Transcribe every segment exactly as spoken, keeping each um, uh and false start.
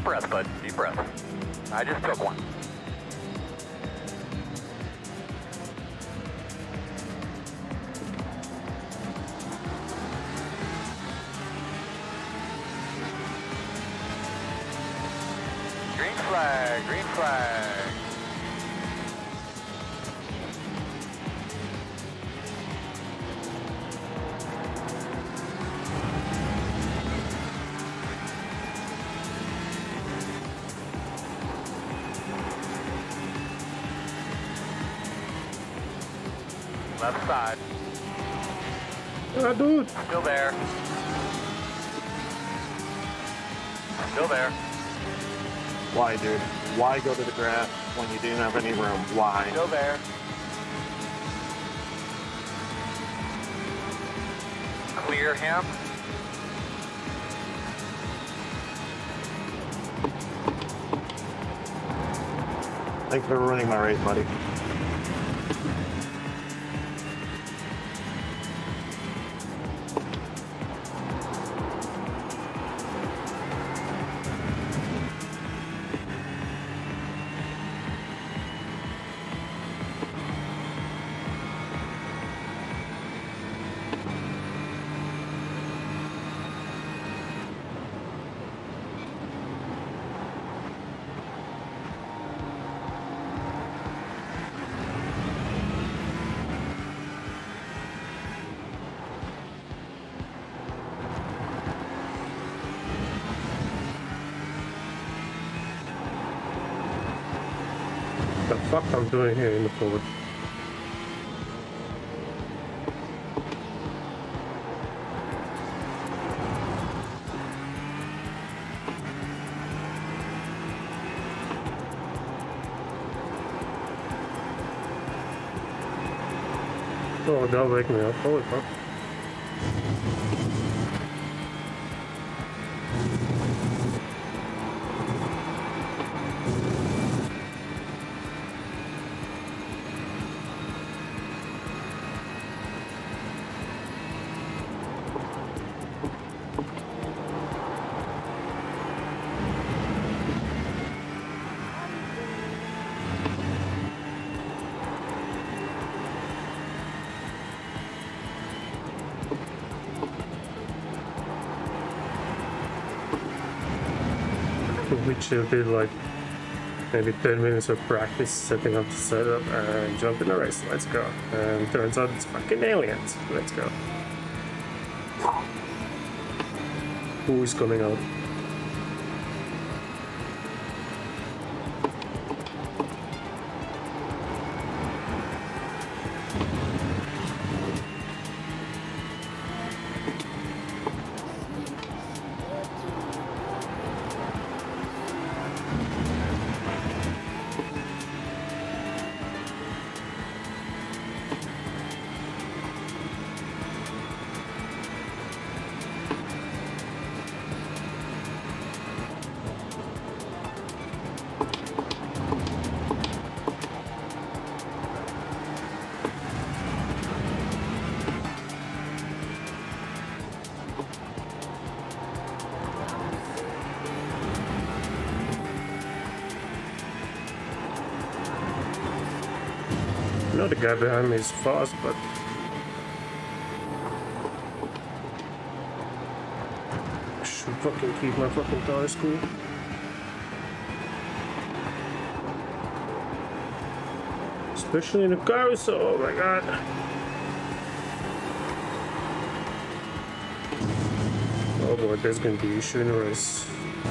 breath, bud. Deep breath. I just took one. Green flag, green flag. Left side. Ah, dude. Still there. Still there. Why, dude? Why go to the grass when you didn't have any room? Why? Still there. Clear him. Thanks for ruining my race, buddy. The fuck I'm doing here in the forward? Oh, don't wake me up. Holy fuck. We just did like maybe ten minutes of practice setting up the setup and jump in the race. Let's go. And turns out it's fucking aliens. Let's go. Who is coming out? I know the guy behind me is fast, but I should fucking keep my fucking tires cool. Especially in the carousel, oh my god. Oh boy, there's gonna be issue in the race.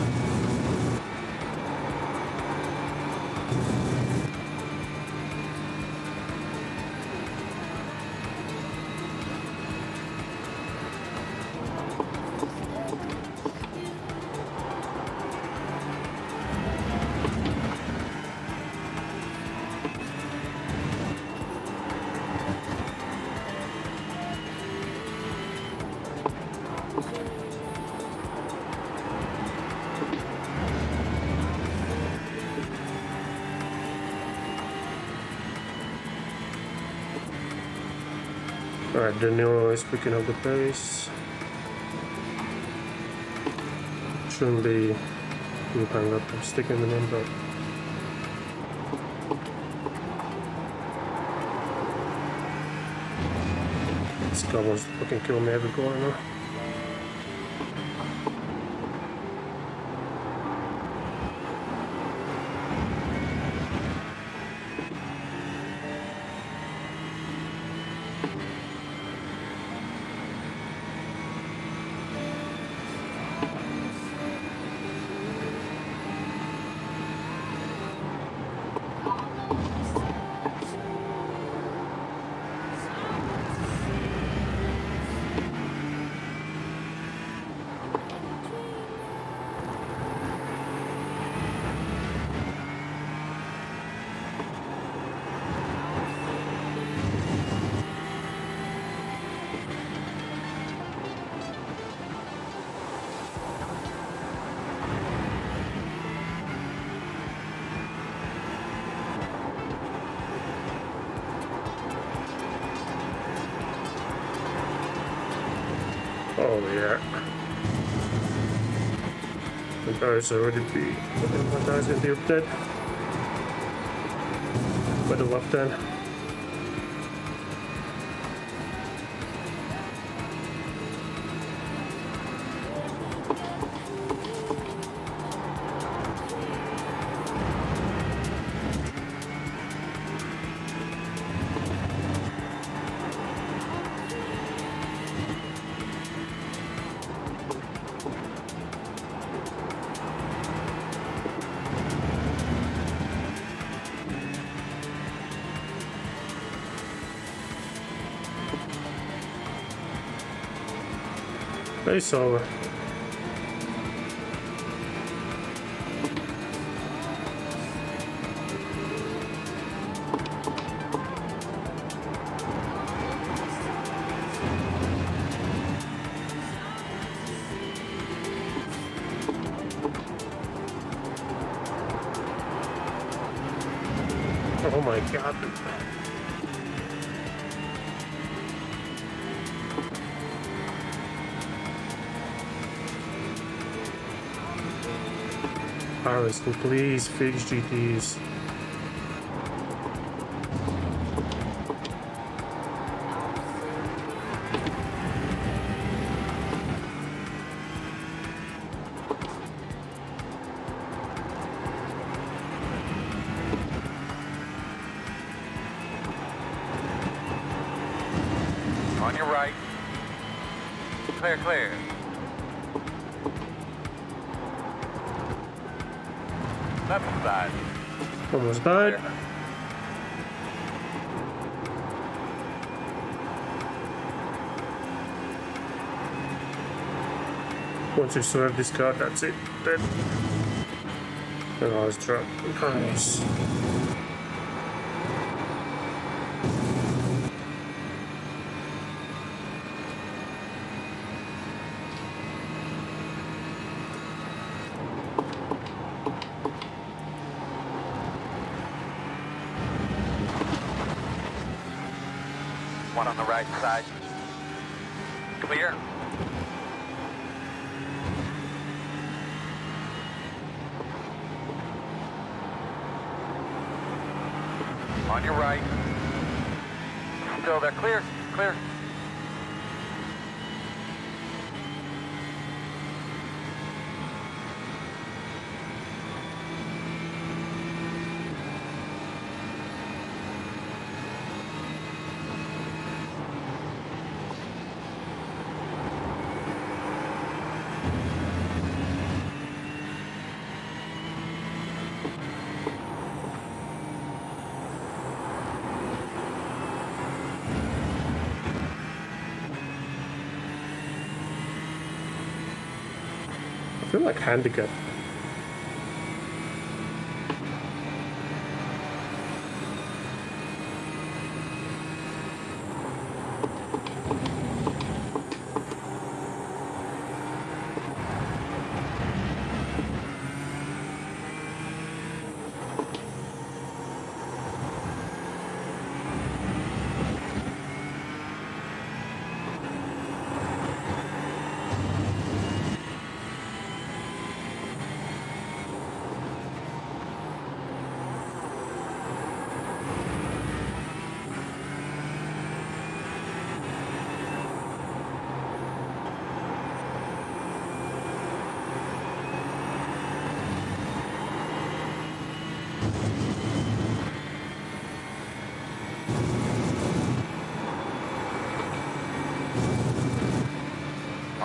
Alright, Danilo is picking up the pace. Shouldn't be Keep hang up, I'm sticking them in, but this guy wants to fucking kill me every corner now. Oh yeah. The guy's already be. My guy's gonna be dead. Better luck then. Race over. Oh my god. Paris, please fix G Ts. On your right. Clear, clear. Left side. Almost died. Clear. Once you swerve this car, that's it. Dead. And I was trapped. Nice. One on the right side. Clear. On your right. Still there. Clear. Clear. I feel like handicap.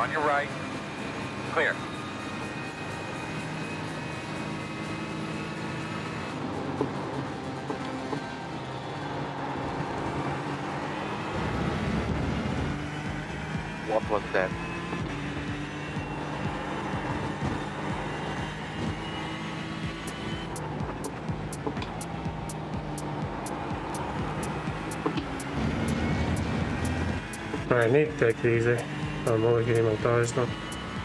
On your right. Clear. What was that? I need to take it easy. I'm only getting my tires now.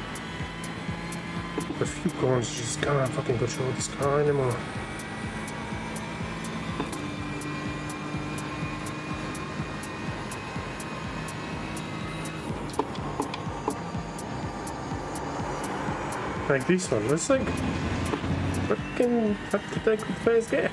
A few corners just can't fucking control this car anymore. Like this one, it's like fucking have to take the first gear.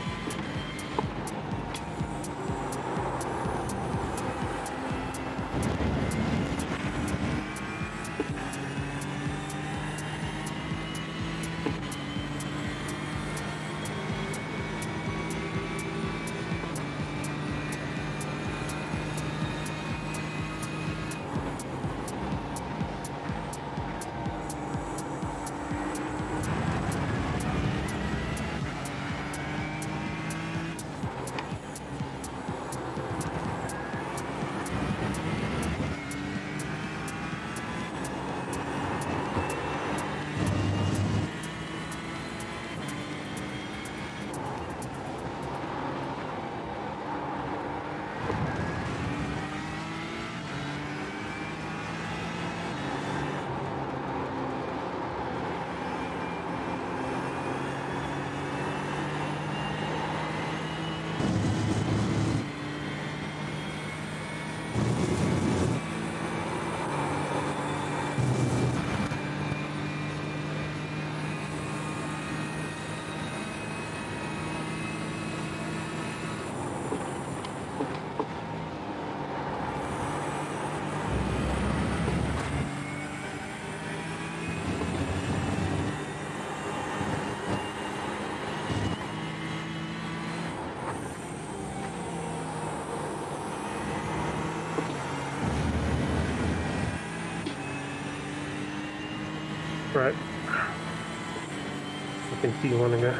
Right. Fucking T one again.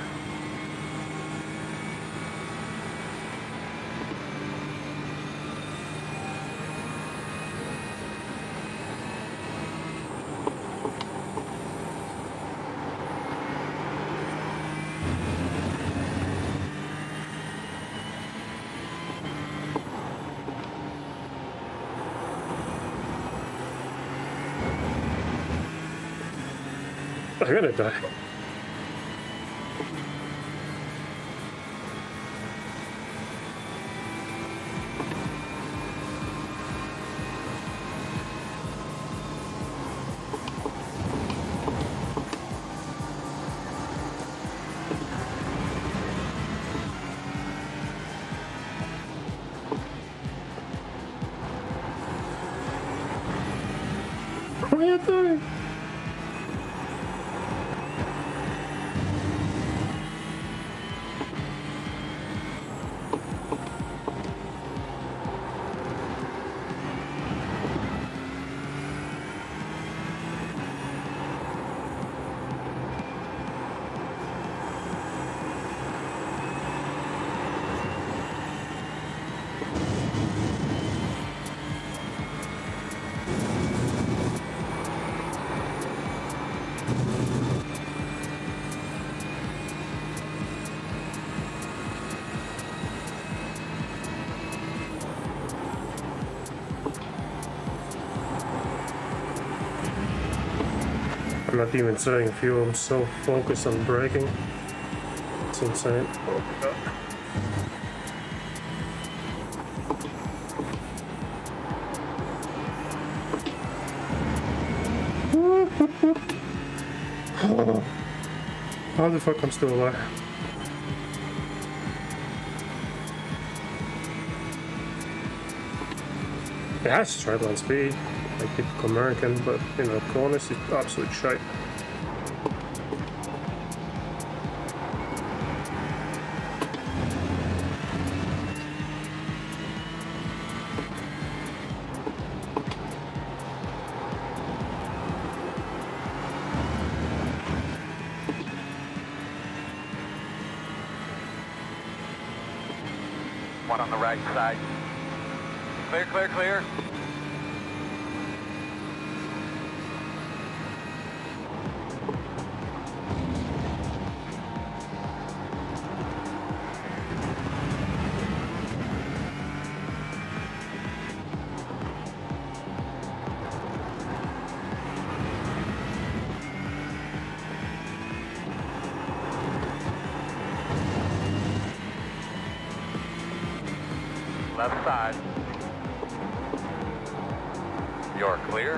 I'm gonna die. What are you doing? I'm not even saving fuel, I'm so focused on braking. It's insane. Oh my god. Oh. How the fuck I'm still alive? It has straight line speed, like typical American, but you know, corners is absolute shite. One on the right side. Clear, clear, clear. Left side. You're clear.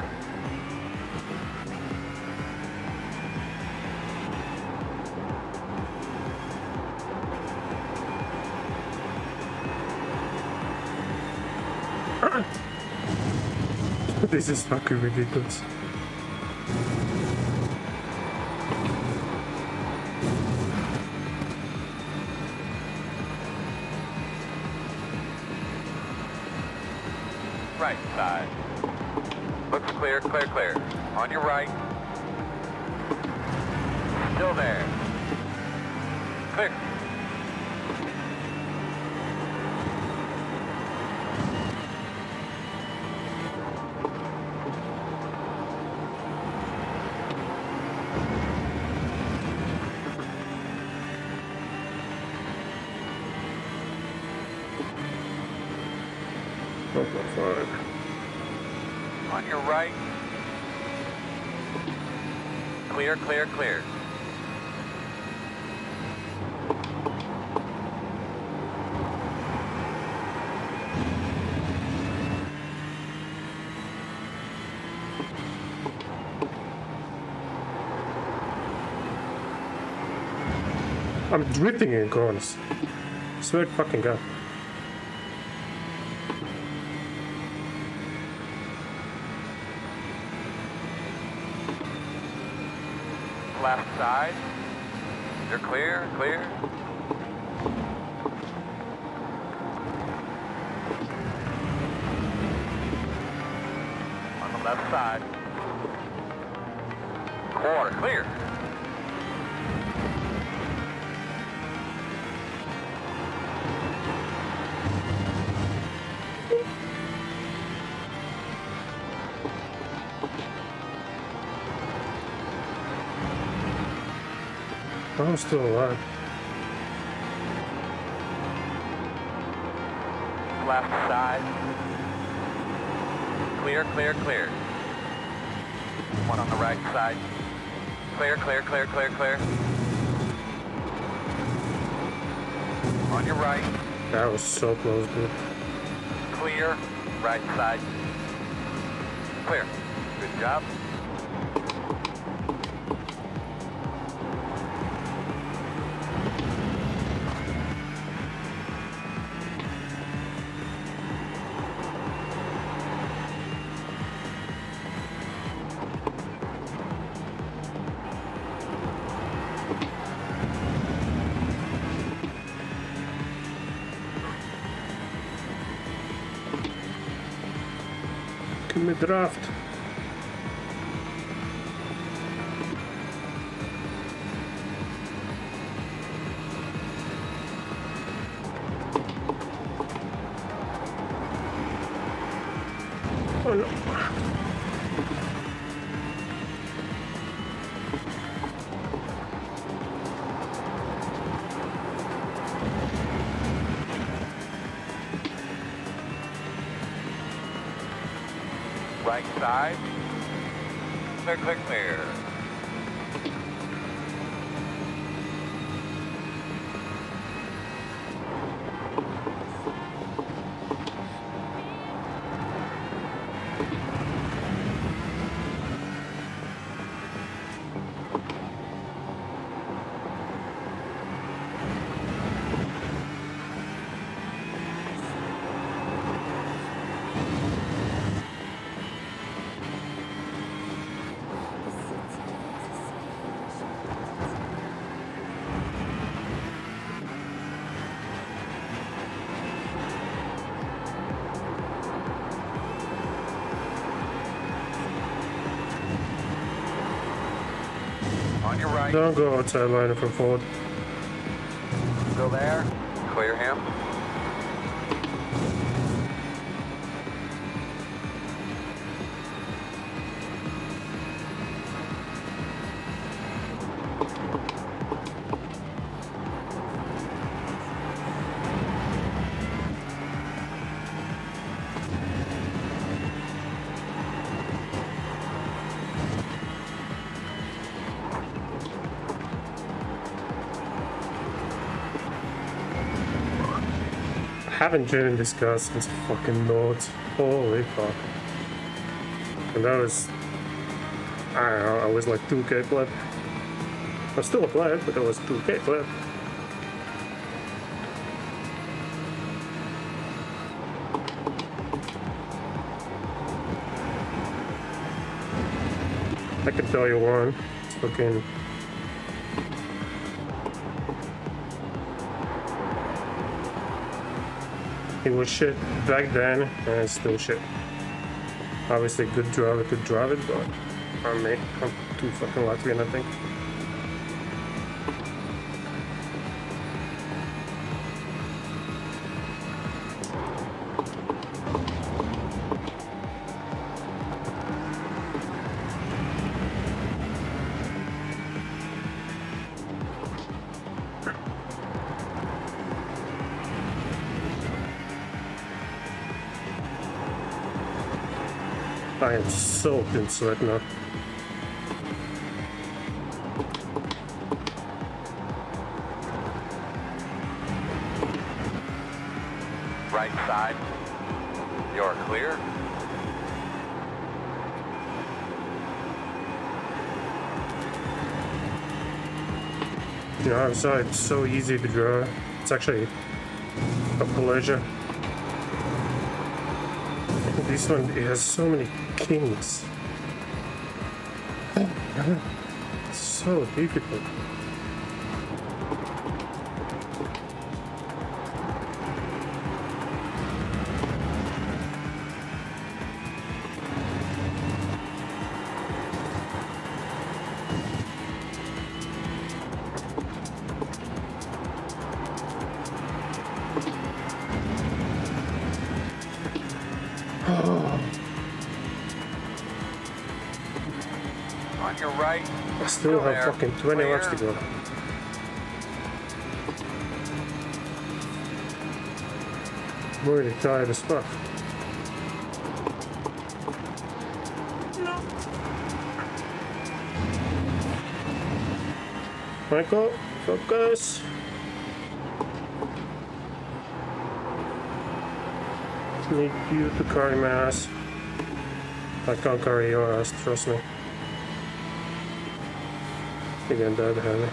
This is fucking ridiculous. Right side. Looks clear, clear, clear. On your right. Still there. Clear. On your right. Clear, clear, clear. I'm drifting in corners. Swear to fucking God. Left side. You're clear, clear. On the left side. Quarter, clear. I'm still alive. Left side. Clear, clear, clear. One on the right side. Clear, clear, clear, clear, clear. On your right. That was so close, dude. Clear. Right side. Clear. Good job. Give me draft. Oh no. Right side. Clear, clear, clear. On your right. Don't go outside line for forward. Still there. Clear him. haven't driven this car since fucking Nords. Holy fuck. And that was, I don't know, I was like two K pleb. I'm still a pleb, but I was two K pleb. I can tell you one, it's fucking... It was shit back then, and it's still shit. Obviously, good driver could drive it, but I'm me. I'm too fucking Latvian, I think. I am soaked in sweat now. Right side. You're clear. You know, I'm sorry, it's so easy to drive. It's actually a pleasure. This one, it has so many kings. It's so difficult. On your right. I still have fucking twenty laps to go. I'm already tired as fuck. Michael, focus. Need you to carry my ass. I can't carry your ass, trust me. Again, that heavy.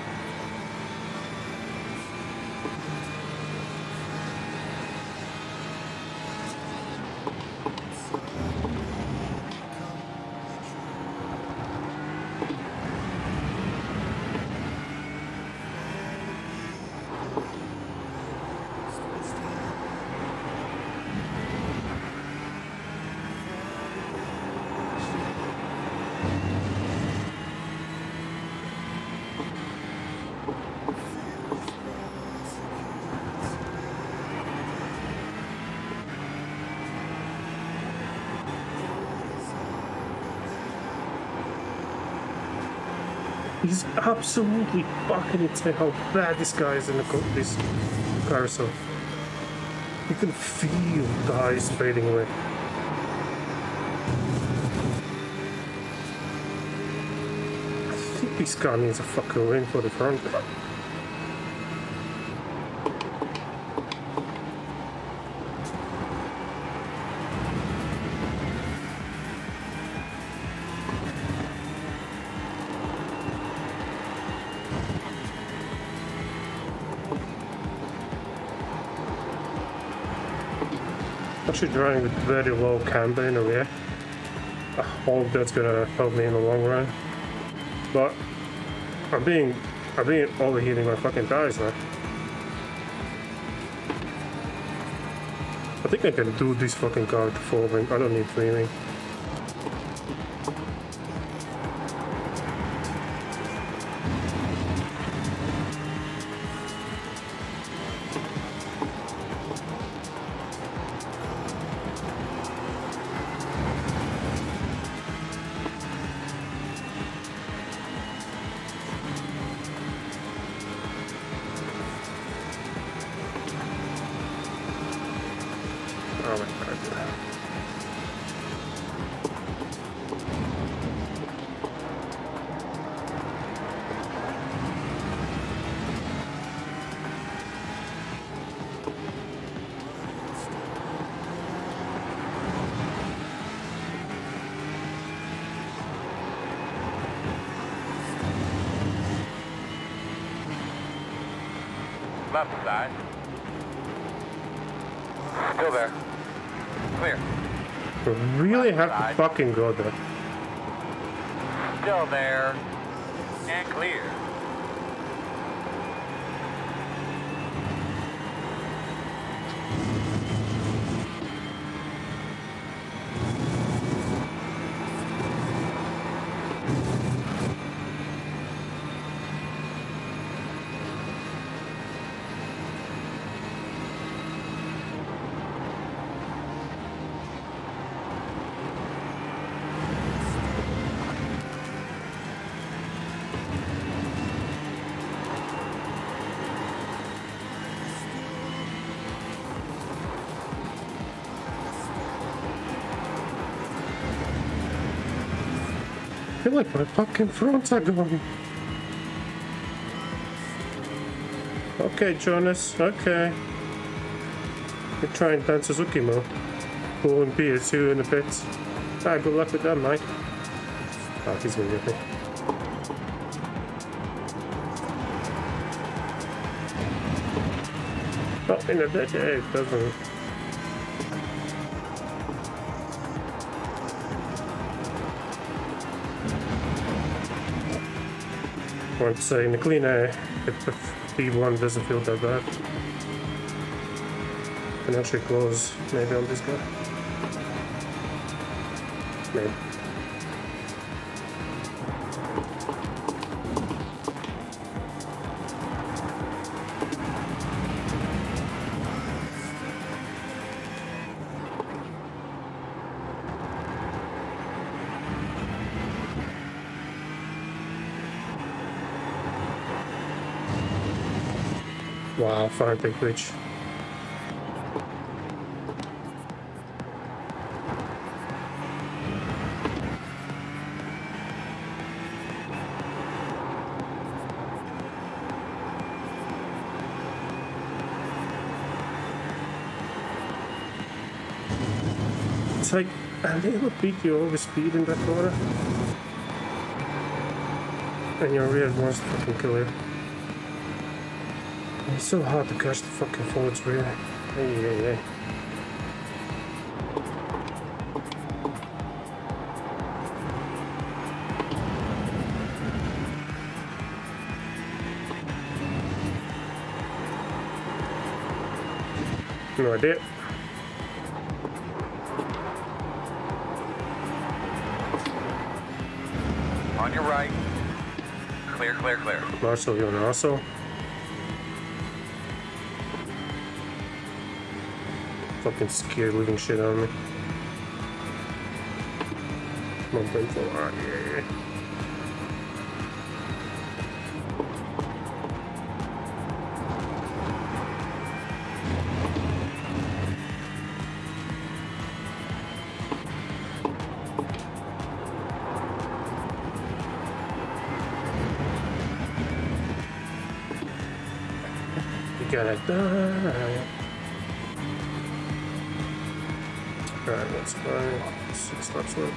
He's absolutely fucking insane how bad this guy is in the co this carousel. You can feel the eyes fading away. I think this car needs a fucking ring for the front. Actually driving with very low camber in the rear. I hope that's gonna help me in the long run. But I'm being I'm being overheating my fucking tires now. I think I can do this fucking car with four wing. I don't need three wing. Oh my god. left side. Still there. Clear. We really have Side. to fucking go there. Still there. And clear. I feel like my fucking fronts are going. Okay, Jonas, okay. You're trying Dan Suzuki mode. Bull and P S two in the pits. Ah, good luck with that, Mike. Oh, he's gonna get me. Not in a decade, doesn't. I'd say in the clean air, if the B one doesn't feel that bad. Can actually close maybe on this guy. Maybe. Wow, fine big glitch. It's like a little bit you overspeed in that corner. And your rear wants to fucking kill you. It's so hard to catch the fucking forwards rear. Hey, hey, hey. No idea. On your right. Clear, clear, clear. Marshall, you're an asshole. Fucking scared living shit out of me. Come on, painful. Ah, yeah, yeah. You gotta die. Alright, that's fine. Six laps left.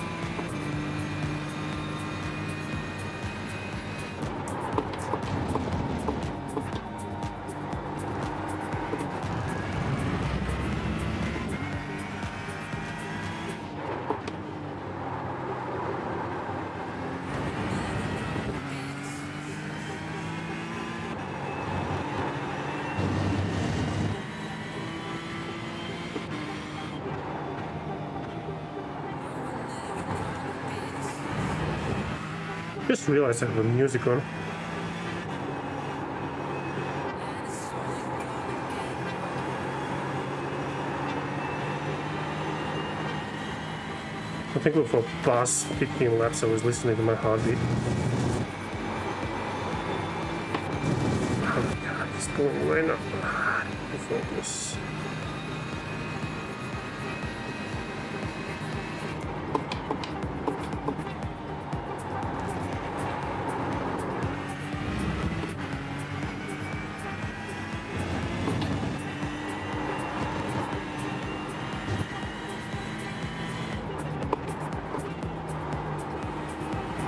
Just realized I have the music on. I think for the past fifteen laps I was listening to my heartbeat. Oh my god, it's going way up. Ah, focus.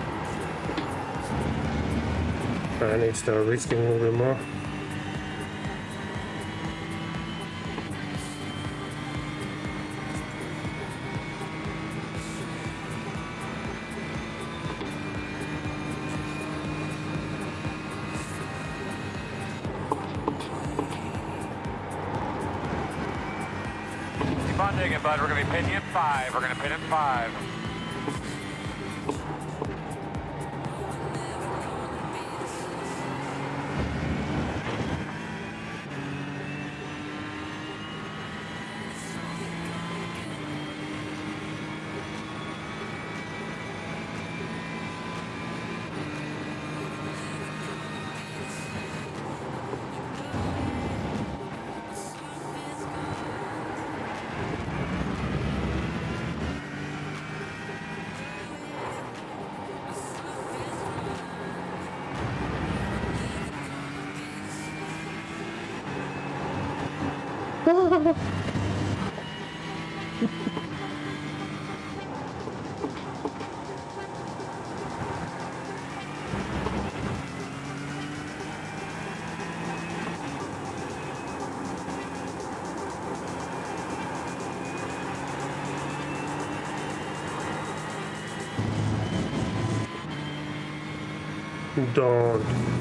I need to start risking a little bit more. on digging, bud. We're gonna be pinning you at five. We're gonna pin at five. Don't.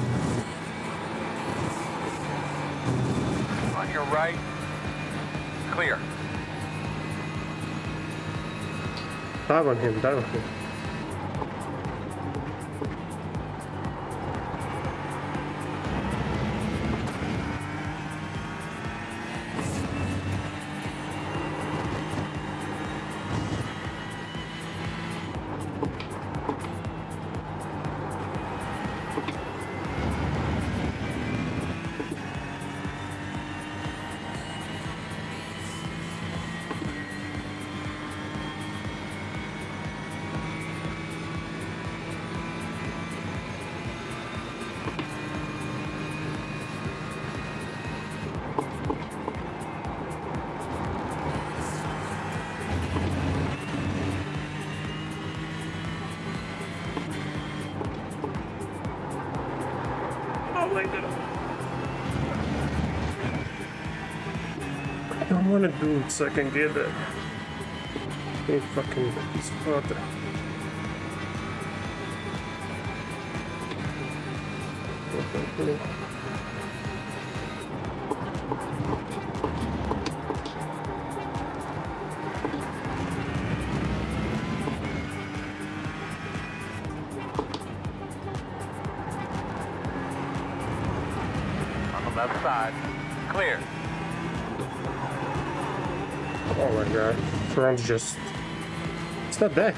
On your right. Clear. Dive on him, dive on him. I don't want to do it so I can get that big fucking spot. Okay. Left side. Clear. Oh my god. Front's just... It's not there.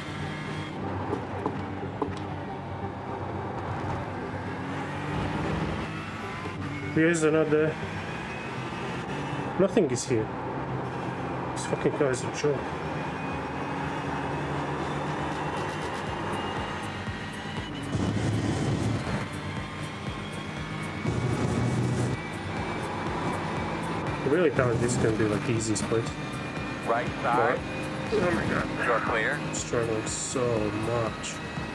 Wheels are not there. Nothing is here. This fucking car is a joke. I really thought this is gonna be like the easiest place. Right side. But, oh my god. You're clear. I'm struggling so much.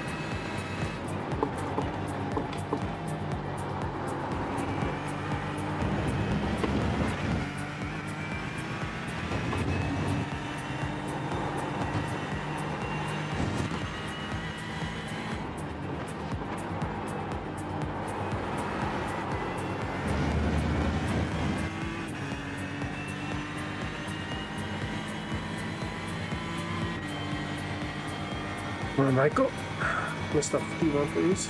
Where Michael? Mister fifty-one, please.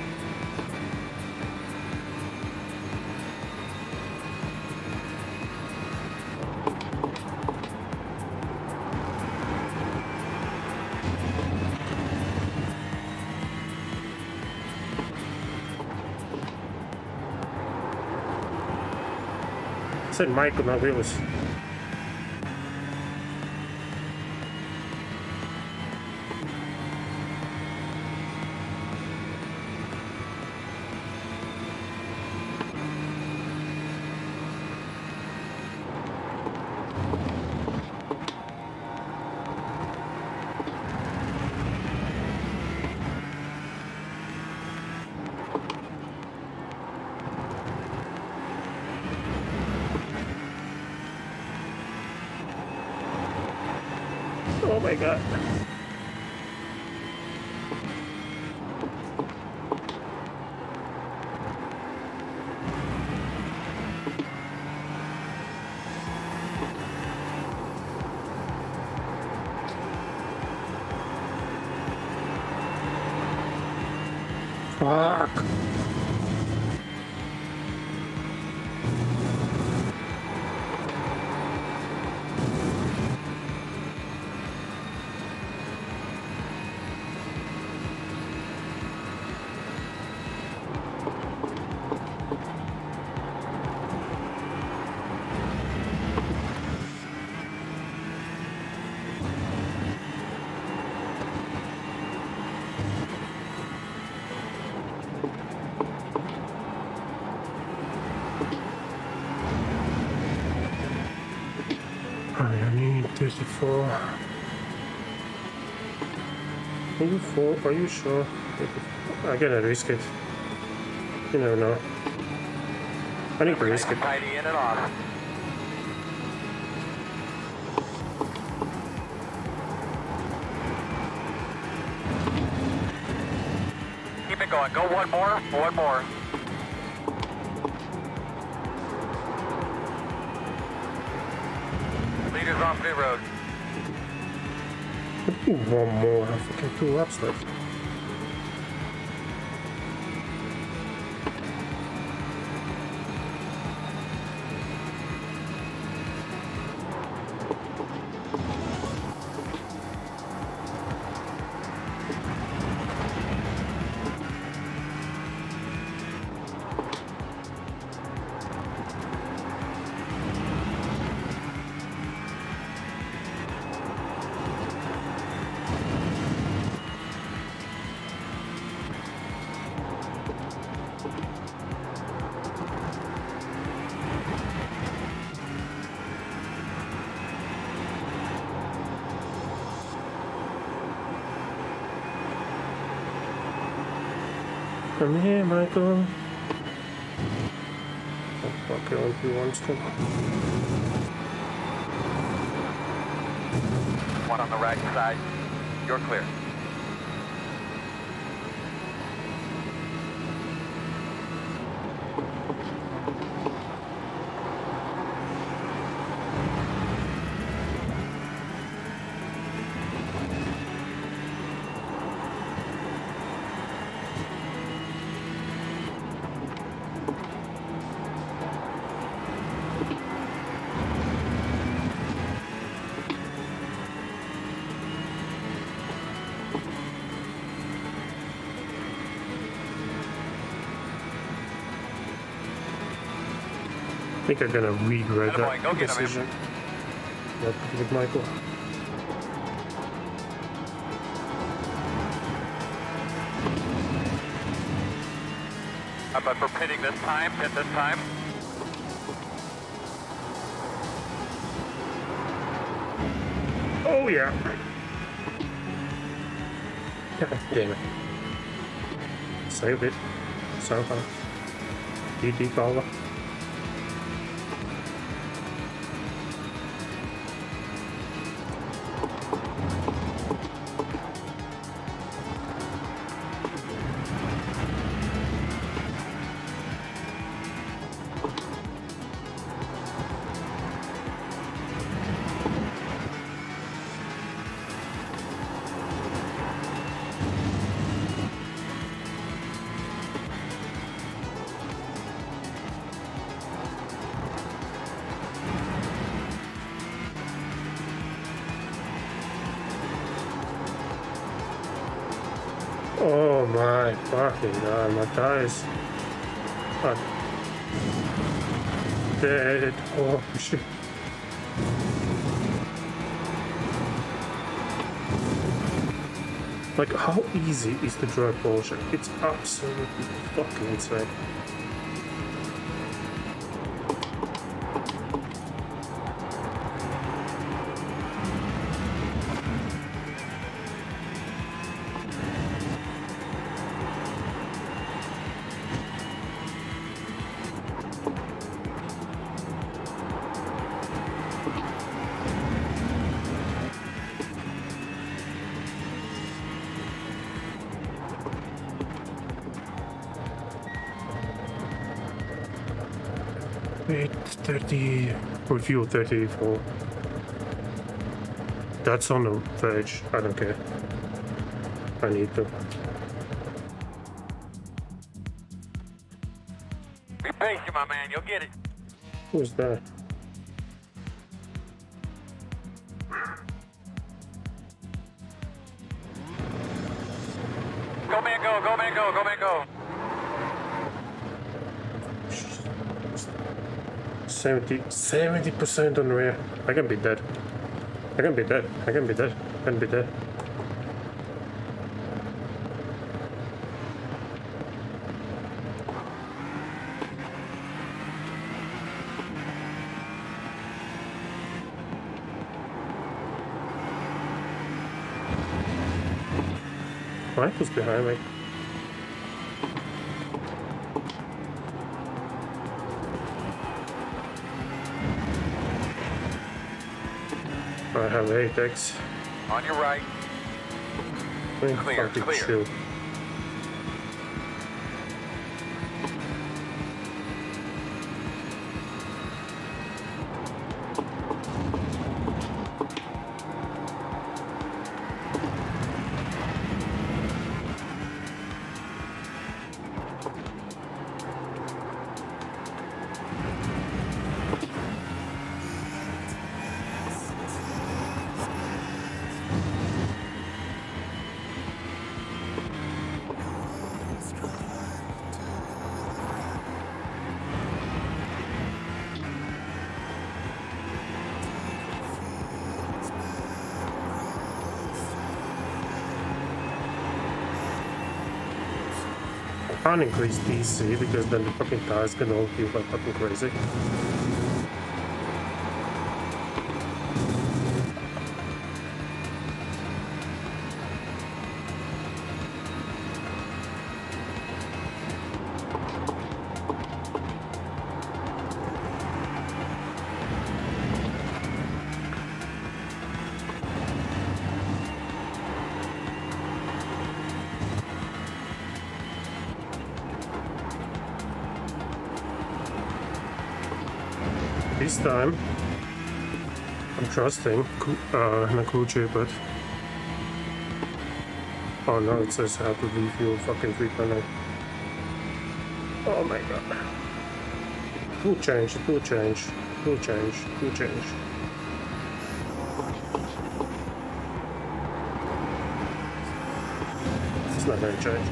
I said Michael, not Willis. Oh my god. Fuck. I need thirty-four. Are you four? Are you sure? I'm gonna risk it. You never know. I need to risk it. Tidy in and off. Keep it going. Go one more. One more. Leaders off New Road. One more. I have fucking two laps left. Come here, Michael. Oh, fuck, I only do one step. One on the right side. You're clear. I think I'm gonna regret Attaboy, go that get him, decision. Yep, with Michael. How about for pitting this time? Pit this time. Oh yeah. God damn it. Saved it. Somehow. D D caller. Oh my fucking god, my thighs are dead. Oh shit. Like, how easy is the drive Porsche? It's absolutely fucking insane. eight thirty, review thirty-four. That's on the verge, I don't care. I need to. working, my man. You'll get it. Who's that? Go, man, go. Go, man, go. Go, man, go. seventy, seventy percent on rear. I can be dead. I can be dead. I can be dead. I can be dead. Rifle's behind me. I have Apex. On your right. Clear, Clear, clear. Chill. I can't increase D C because then the fucking tires gonna all feel like fucking crazy. This time, I'm trusting uh, Nakuchi, but oh no, it says I have to refuel fucking three point nine. Oh my god. It will change, it will change, it will change, it will change. It's not gonna change.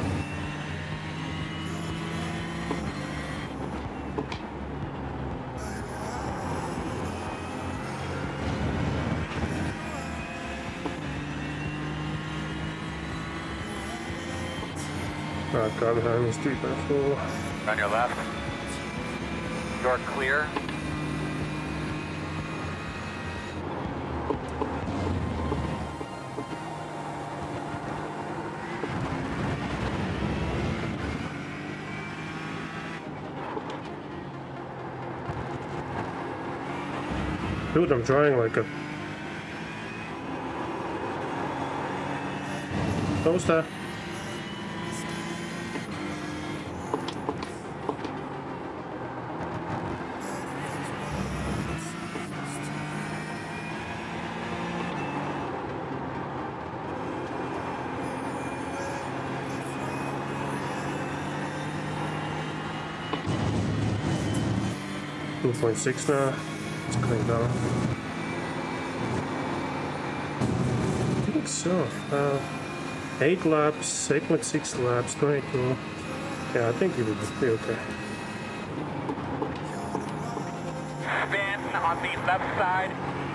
Uh, car behind me is three point four. On your left. You're clear. Dude, I'm trying like a toaster. two point six now. Let's clean down. I think so. Uh, eight laps, eight point six laps, twenty-two. Yeah, I think it would be okay. Spin on the left side.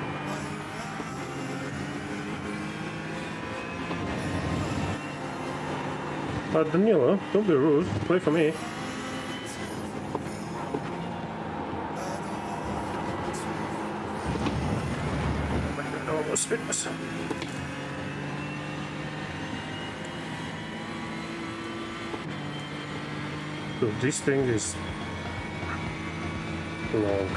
Uh, Danilo, don't be rude. Play for me. Fitness. So this thing is long.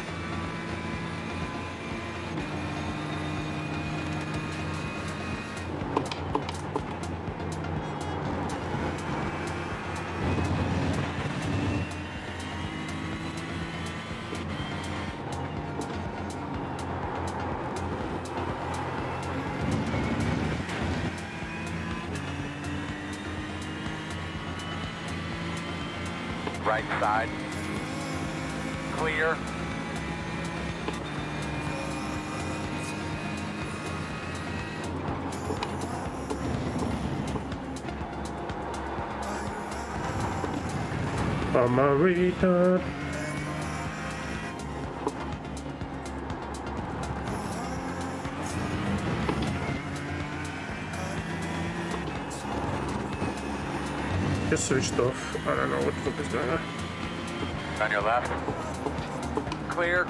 Right side. clear. I'm a retard. Just switched off. I don't know what the fuck is going on. On your left. Clear.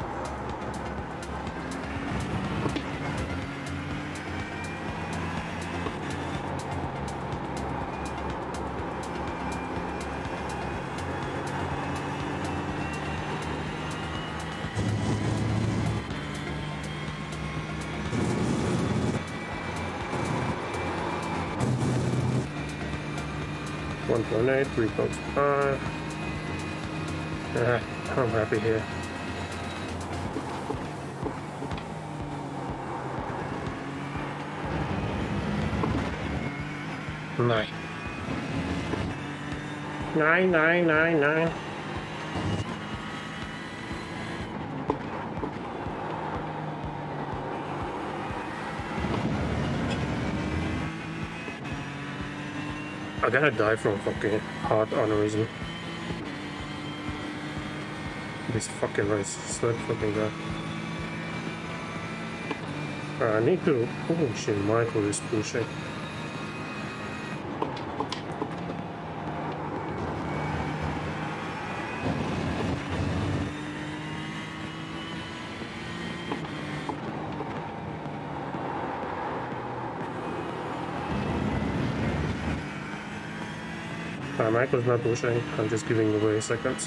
one point eight, three point five. Ah, I'm happy here. Nine. Nine, nine, nine, nine. I'm gonna die from fucking heart aneurysm. This fucking race, so fucking bad. Uh, I need to. Oh shit, Michael is pushing. Uh, Michael's not pushing, I'm just giving away seconds.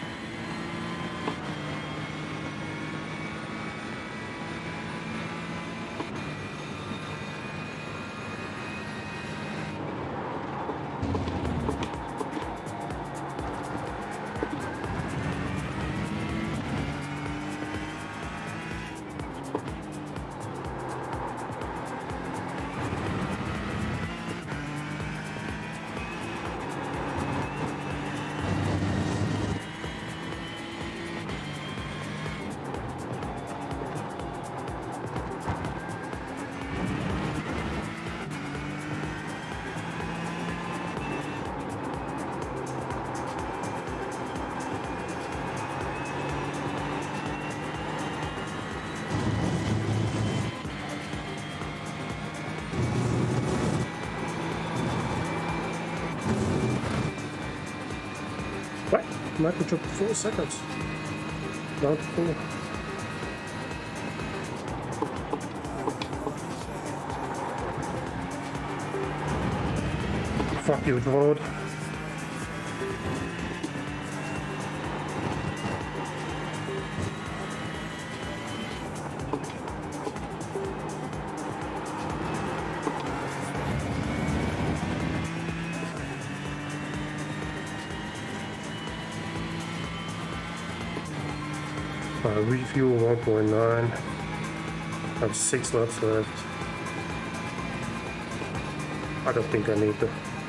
What? Michael dropped four seconds. Down to four. Fuck you, Lord. Uh, refuel one point nine. I have six laps left. I don't think I need to.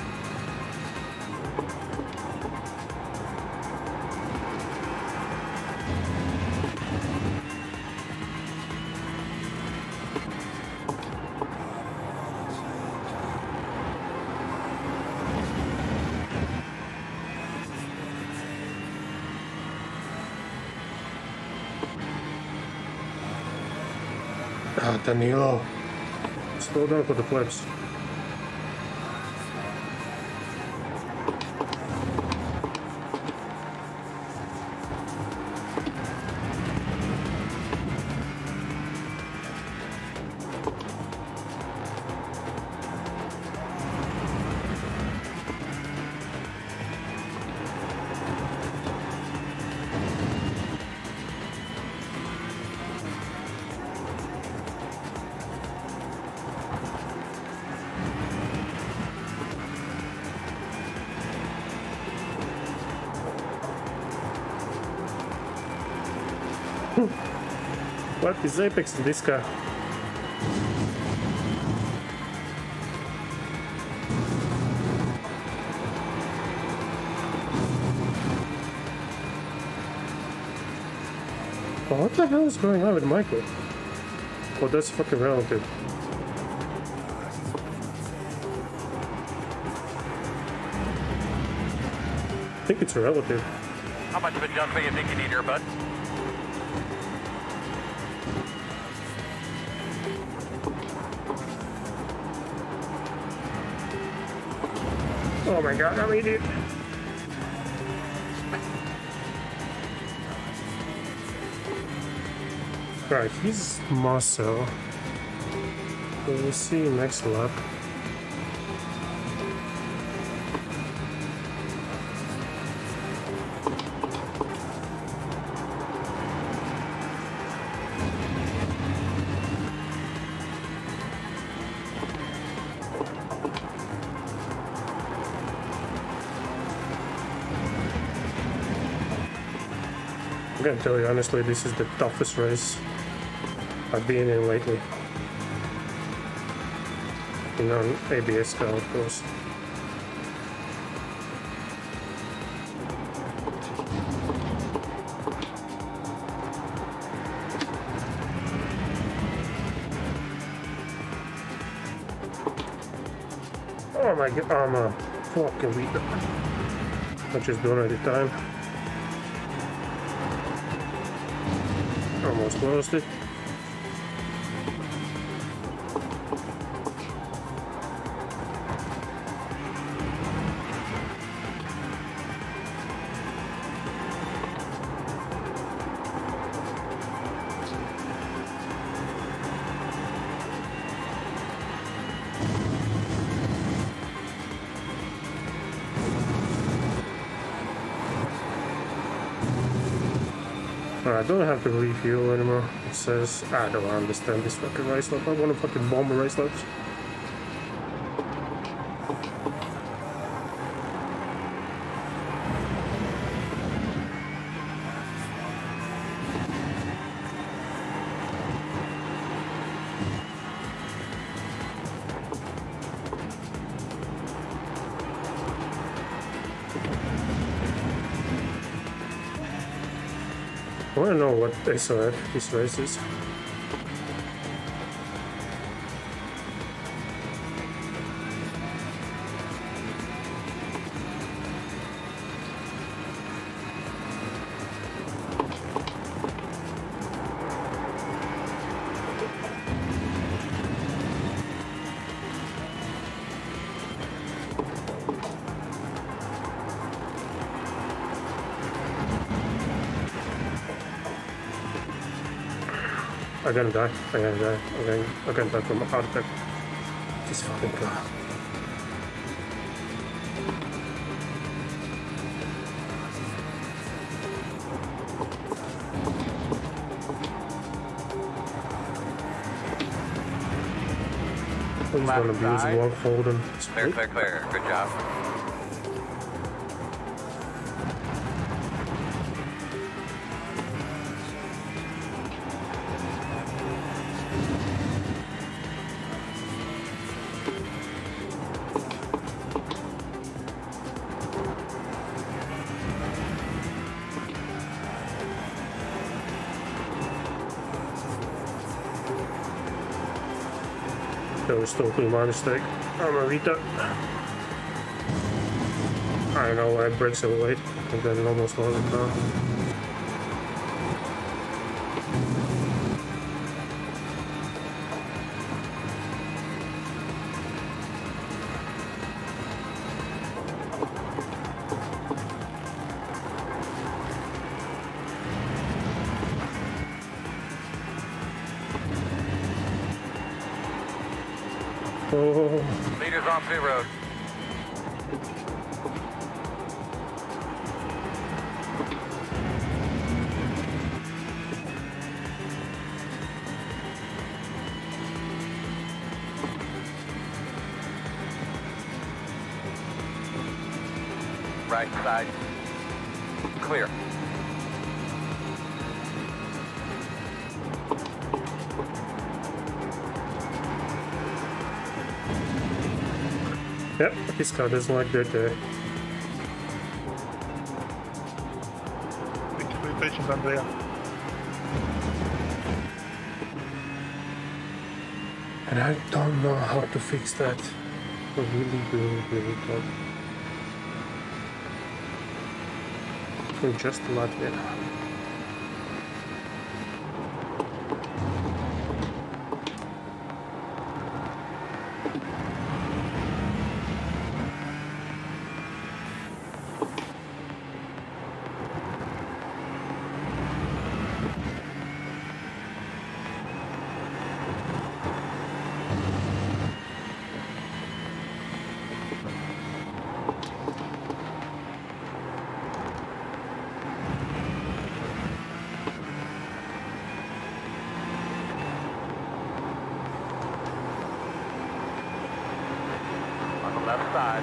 Ah, Danilo. Slow down for the flips. What is Apex in this car? What the hell is going on with Michael? Well, that's fucking relative. I think it's relative. How much of a jump do you think you need here, bud? Oh my god, I'm an idiot. Right, he's muscle. We'll see next lap. I'm gonna tell you honestly, this is the toughest race I've been in lately. You know, A B S car, of course. Oh my god, I'm a fucking retard. I just don't at the time. Almost lost it. I don't have to refuel anymore. It says, I don't understand this fucking race lap. I want to fucking bomb the race laps. I want to know what S O F this race is. I'm gonna die. I'm gonna die. I'm gonna, I'm gonna die from a heart attack. This fucking car. He's gonna be using one Holden. Clear, clear, clear. Good job. That was totally my mistake. I'm a retard. I don't know why it breaks so late. I think that it almost wasn't now. Oh. Leaders on pit road. Right side. Clear. Yep, this car doesn't like that there. Thank you for your patience, Andrea. And I don't know how to fix that. I really, really, really don't. I'm just Latvia. Left side.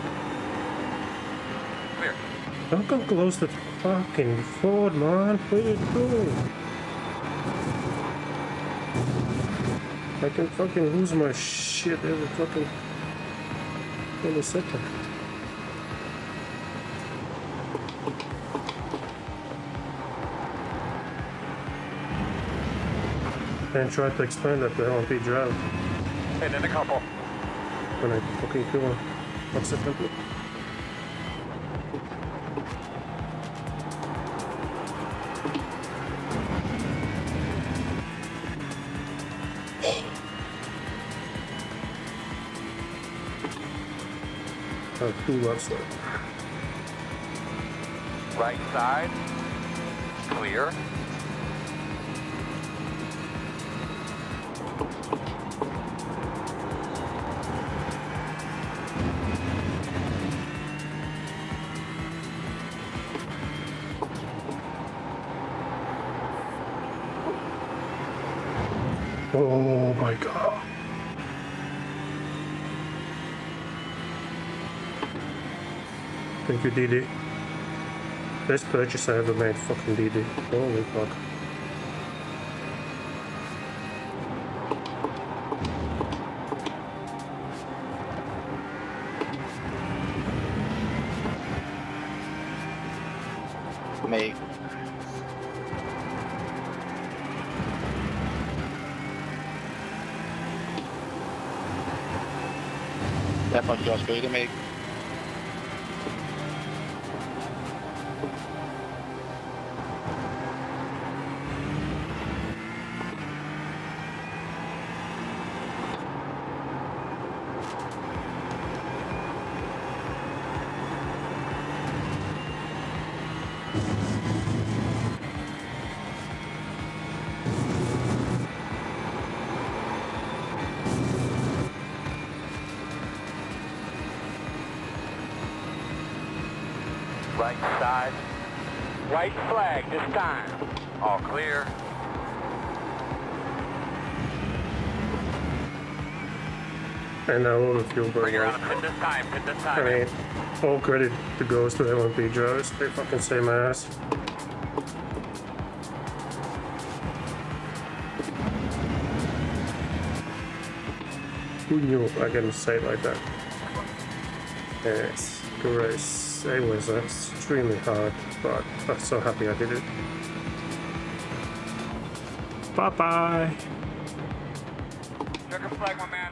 Clear. Don't come close to the fucking Ford, man. What are you doing? I can fucking lose my shit every fucking every second. And try to explain that to L M P drive And then a couple. when I fucking kill him accidentally. I have two laps left. Right side. Clear. Oh my god. Thank you, D D. Best purchase I ever made, fucking D D. Holy fuck. Me. That much just bigger, me. Right side. White flag this time. All clear. And I will the fuel burn. Bring her on a pin this time. Pin this time. I mean, all credit to goes to L M P drivers. They fucking save my ass. Who knew I can say it like that? Yes, grace. It was extremely hard, but I'm so happy I did it. Bye bye. Checker flag, my man.